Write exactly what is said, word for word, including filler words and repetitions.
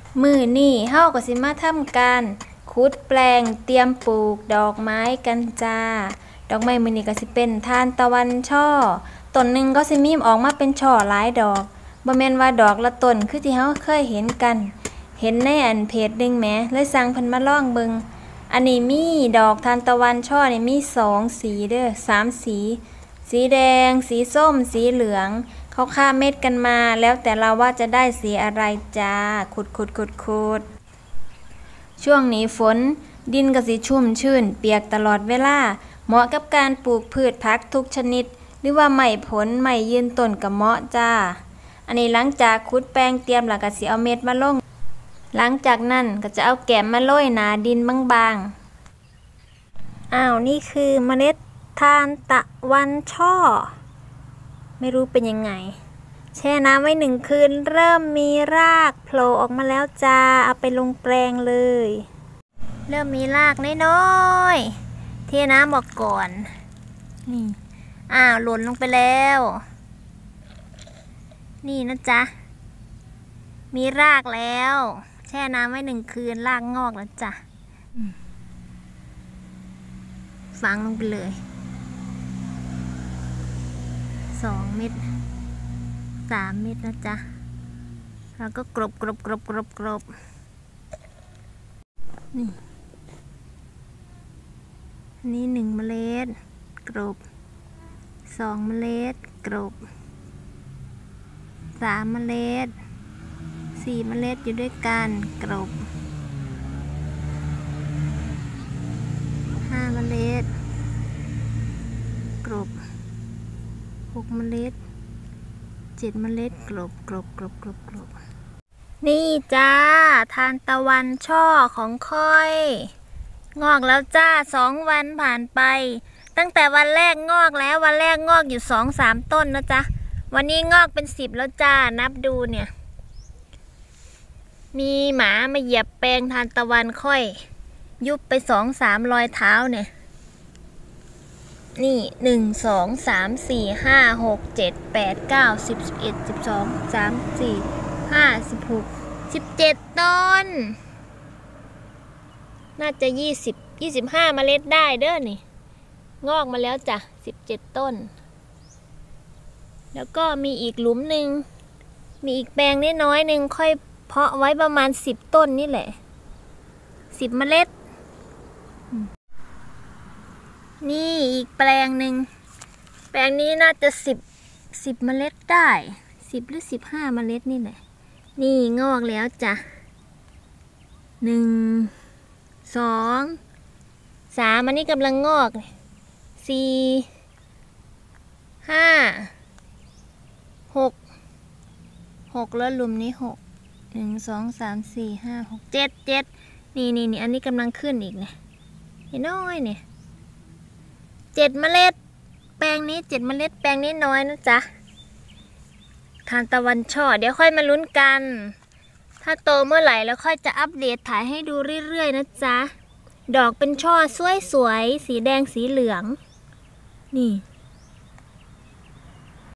มือนี่เฮาก็สิมาทำการขุดแปลงเตรียมปลูกดอกไม้กันจ้าดอกไม้มื้อนี้ก็สิเป็นทานตะวันช่อต้นหนึ่งก็สิมีออกมาเป็นช่อหลายดอกบ่แม่นว่าดอกละต้นคือที่เฮาเคยเห็นกันเห็นในอันเพจนึงแหมเลยสั่งเพิ่นมาลองเบิ่งอันนี้มีดอกทานตะวันช่อนี่มีสองสีเด้อสามสีสีแดงสีส้มสีเหลืองเขาฆ่าเม็ดกันมาแล้วแต่เราว่าจะได้สีอะไรจ้าขุดขุดขุดขุดช่วงนี้ฝนดินก็สิชุ่มชื้นเปียกตลอดเวลาเหมาะกับการปลูกพืชผักทุกชนิดหรือว่าไม้ผลไม้ยืนต้นก็เหมาะจ้าอันนี้หลังจากขุดแปลงเตรียมแล้วก็สิเอาเม็ดมาลงหลังจากนั้นก็จะเอาแกมมาโรยหนาดินบางๆอ้าวนี่คือเมล็ดทานตะวันช่อไม่รู้เป็นยังไงแช่น้ำไว้หนึ่งคืนเริ่มมีรากโผล่ออกมาแล้วจ้าเอาไปลงแปลงเลยเริ่มมีรากน้อยๆเทน้ำออกก่อนนี่อ้าวหล่นลงไปแล้วนี่นะจ๊ะมีรากแล้วแช่น้ำไว้หนึ่งคืนรากงอกแล้วจ้ะฝังลงไปเลยสองเม็ดสามเม็ดนะจ๊ะแล้วก็กรบกรบกรบกรบกรบนี่อันนี้หนึ่งเมล็ดกรบสองเมล็ดกรบสามเมล็ดสี่เมล็ดอยู่ด้วยกันกรบห้าเมล็ดกรบหกเมล็ดเจ็ดเมล็ดกรบกรบกรบกรบกรบนี่จ้าทานตะวันช่อของค่อยงอกแล้วจ้าสองวันผ่านไปตั้งแต่วันแรกงอกแล้ววันแรกงอกอยู่สองสามต้นนะจ๊ะวันนี้งอกเป็นสิบแล้วจ้านับดูเนี่ยมีหมามาเหยียบแปลงทานตะวันค่อยยุบไปสองสามรอยเท้าเนี่ยนี่หนึ่งสองสามสี่ห้าหกเจ็ดแปดเก้าสิบสิบเอ็ดสิบสองสามสี่ห้าสิบหกสิบเจ็ดต้นน่าจะยี่สิบยี่สิบห้าเมล็ดได้เด้อนี่งอกมาแล้วจ้ะสิบเจ็ดต้นแล้วก็มีอีกหลุมหนึ่งมีอีกแปลงน้อยๆหนึ่งค่อยเพาะไว้ประมาณสิบต้นนี่แหละสิบเมล็ดนี่อีกแปลงหนึ่งแปลงนี้น่าจะสิบสิบเมล็ดได้สิบหรือสิบห้าเมล็ดนี่แหละนี่งอกแล้วจ้ะหนึ่งสองสามอันนี้กำลังงอกสี่ห้าหกหกแล้วหลุมนี้หกหนึ่งสองสามสี่ห้าหกเจ็ดเจ็ดนี่นี่นี่อันนี้กำลังขึ้นอีกเนี่ยน้อยเนี่ยเจ็ดเมล็ดแปลงนี้เจ็ดเมล็ดแปลงนี้น้อยนะจ๊ะทานตะวันช่อเดี๋ยวค่อยมาลุ้นกันถ้าโตเมื่อไหร่แล้วค่อยจะอัปเดตถ่ายให้ดูเรื่อยๆนะจ๊ะดอกเป็นช่อสวยๆสีแดงสีเหลืองนี่